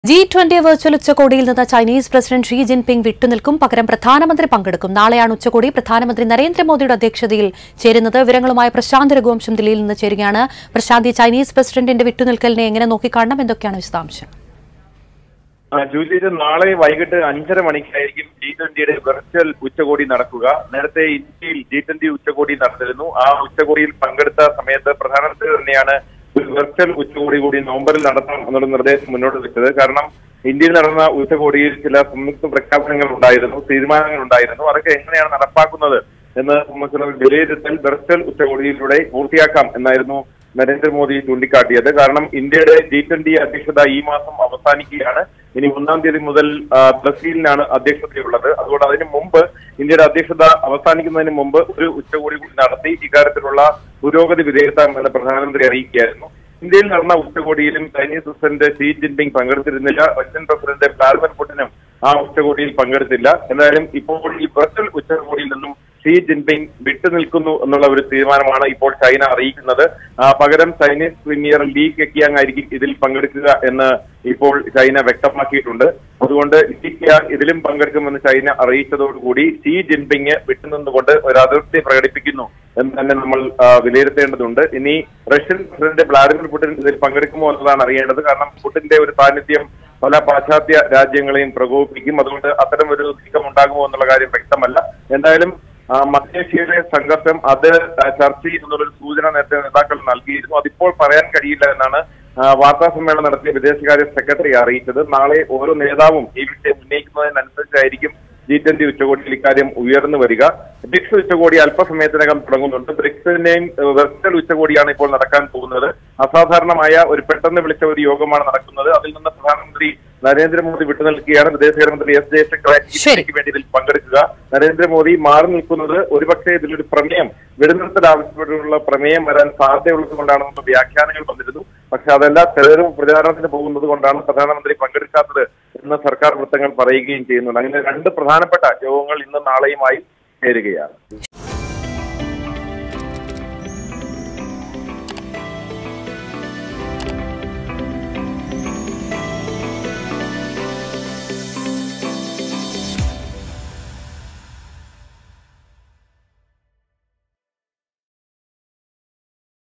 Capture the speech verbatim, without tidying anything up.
G twenty virtual ഉച്ചകോടിയിൽ നിന്ന് Chinese president Xi Jinping വിട്ടുനിൽക്കും. പകരം പ്രധാനമന്ത്രി പങ്കെടുക്കും. നാളെയാണ് ഉച്ചകോടി. പ്രധാനമന്ത്രി നരേന്ദ്രമോദിയുടെ അധ്യക്ഷതയിൽ ചേരുന്നത്. വിവരങ്ങളുമായി പ്രശാന്ത് രഘുവംശം ദില്ലിയിൽ നിന്ന് ചേരുകയാണ്. പ്രശാന്ത്, ചൈനീസ് പ്രസിഡന്റിന്റെ വിട്ടുനിൽക്കലിനെ എങ്ങനെ നോക്കിക്കാണണം? എന്തൊക്കെയാണ് വിശദാംശം? ജൂലി, നാളെ വൈകിട്ട് അഞ്ചര മണിക്കായിരിക്കും ജി ട്വന്റിയുടെ വെർച്വൽ ഉച്ചകോടി നടക്കുക. നേരത്തെ ഇന്ത്യയിൽ ജി ട്വന്റി ഉച്ചകോടി നടന്നിരുന്നു. ആ ഉച്ചകോടിയിൽ പങ്കെടുത്ത സമയത്ത് പ്രധാനമന്ത്രി തന്നെയാണ് ഒരു വെർച്വൽ ഉച്ചകോടി കൂടി നവംബറിൽ നടത്തണം എന്നുള്ള നിർദ്ദേശം മുന്നോട്ട് വെച്ചത്. കാരണം ഇന്ത്യയിൽ നടന്ന ഉച്ചകോടിയിൽ ചില സംയുക്ത പ്രഖ്യാപനങ്ങൾ ഉണ്ടായിരുന്നു, തീരുമാനങ്ങൾ ഉണ്ടായിരുന്നു. അതൊക്കെ എങ്ങനെയാണ് നടപ്പാക്കുന്നത് എന്ന് സംബന്ധിച്ചുള്ള വിലയിരുത്തൽ വെർച്വൽ ഉച്ചകോടിയിലൂടെ പൂർത്തിയാക്കാം എന്നായിരുന്നു നരേന്ദ്രമോദി ചൂണ്ടിക്കാട്ടിയത്. കാരണം ഇന്ത്യയുടെ ജി ട്വന്റി അധ്യക്ഷത ഈ മാസം അവസാനിക്കുകയാണ്. ഇനി ഒന്നാം തീയതി മുതൽ ബ്രസീലിനാണ് അധ്യക്ഷതയുള്ളത്. അതുകൊണ്ട് അതിനു മുമ്പ് ഇന്ത്യയുടെ അധ്യക്ഷത അവസാനിക്കുന്നതിന് മുമ്പ് ഒരു ഉച്ചകോടി കൂടി നടത്തി ഇക്കാര്യത്തിലുള്ള പുരോഗതി വിലയിരുത്താമെന്ന് പ്രധാനമന്ത്രി അറിയിക്കുകയായിരുന്നു. ഇന്ത്യയിൽ നടന്ന ഉച്ചകോടിയിലും ചൈനീസ് പ്രസിഡന്റ് ഷീ ജിൻപിങ് പങ്കെടുത്തിരുന്നില്ല. റഷ്യൻ പ്രസിഡന്റ് വ്ളാഡിമിർ പുടിനും ആ ഉച്ചകോടിയിൽ പങ്കെടുത്തില്ല. എന്തായാലും ഇപ്പോൾ ഈ വെർച്വൽ ഉച്ചകോടിയിൽ നിന്നും ഷീ ജിൻപിങ് വിട്ടുനിൽക്കുന്നു എന്നുള്ള ഒരു തീരുമാനമാണ് ഇപ്പോൾ ചൈന അറിയിക്കുന്നത്. പകരം ചൈനീസ് പ്രീമിയർ ലീ കെക്കിയാങ് ആയിരിക്കും ഇതിൽ പങ്കെടുക്കുക എന്ന് ഇപ്പോൾ ചൈന വ്യക്തമാക്കിയിട്ടുണ്ട്. അതുകൊണ്ട് ലീ കെക്കിയാങ് ഇതിലും പങ്കെടുക്കുമെന്ന് ചൈന അറിയിച്ചതോടുകൂടി ഷീ ജിൻപിങ് വിട്ടുനിന്നുകൊണ്ട് ഒരു അതിർത്തി പ്രകടിപ്പിക്കുന്നു എന്ന് തന്നെ നമ്മൾ വിലയിരുത്തേണ്ടതുണ്ട്. ഇനി റഷ്യൻ പ്രസിഡന്റ് വ്ളാഡിമിർ പുടിൻ ഇതിൽ പങ്കെടുക്കുമോ എന്നതാണ് അറിയേണ്ടത്. കാരണം പുടിന്റെ ഒരു സാന്നിധ്യം പല പാശ്ചാത്യ രാജ്യങ്ങളെയും പ്രകോപിപ്പിക്കും. അതുകൊണ്ട് അത്തരം ഒരു നീക്കം ഉണ്ടാകുമോ എന്നുള്ള കാര്യം വ്യക്തമല്ല. എന്തായാലും മധ്യേഷ്യയിലെ സംഘർഷം അത് ചർച്ച ചെയ്യുന്നൊരു സൂചന നേരത്തെ നേതാക്കൾ നൽകിയിരുന്നു. അതിപ്പോൾ പറയാൻ കഴിയില്ല എന്നാണ് വാർത്താ സമ്മേളനം നടത്തിയ വിദേശകാര്യ സെക്രട്ടറി അറിയിച്ചത്. നാളെ ഓരോ നേതാവും ഈ വിഷയം ഉന്നയിക്കുന്നതിനനുസരിച്ചായിരിക്കും ജി ട്വന്റി ഉച്ചകോടിയിൽ ഇക്കാര്യം ഉയർന്നു വരിക. ബ്രിക്സ് ഉച്ചകോടി അല്പസമയത്തിനകം തുടങ്ങുന്നുണ്ട്. ബ്രിക്സിന്റെയും വെർച്വൽ ഉച്ചകോടിയാണ് ഇപ്പോൾ നടക്കാൻ പോകുന്നത്. അസാധാരണമായ ഒരു പെട്ടെന്ന് വിളിച്ച ഒരു യോഗമാണ് നടക്കുന്നത്. അതിൽ നിന്ന് പ്രധാനമന്ത്രി നരേന്ദ്രമോദി വിട്ടുനിൽക്കുകയാണ്. വിദേശകാര്യമന്ത്രി എസ് ജയശങ്കർ വേണ്ടി ഇതിൽ പങ്കെടുക്കുക. നരേന്ദ്രമോദി മാറി നിൽക്കുന്നത് ഒരുപക്ഷെ ഇതിലൊരു പ്രമേയം വെടിനിർത്തൽ ആവശ്യപ്പെട്ടുള്ള പ്രമേയം വരാൻ സാധ്യതയുള്ളത് കൊണ്ടാണെന്നുള്ള വ്യാഖ്യാനങ്ങൾ വന്നിരുന്നു. പക്ഷെ അതെല്ലാം തെരഞ്ഞെടുപ്പ് പ്രചാരണത്തിന് പോകുന്നത് കൊണ്ടാണ് പ്രധാനമന്ത്രി പങ്കെടുക്കാത്തത് എന്ന് സർക്കാർ വൃത്തങ്ങൾ പറയുകയും ചെയ്യുന്നുണ്ട്. അങ്ങനെ രണ്ട് പ്രധാനപ്പെട്ട യോഗങ്ങൾ ഇന്ന് നാളെയുമായി ചേരുകയാണ്.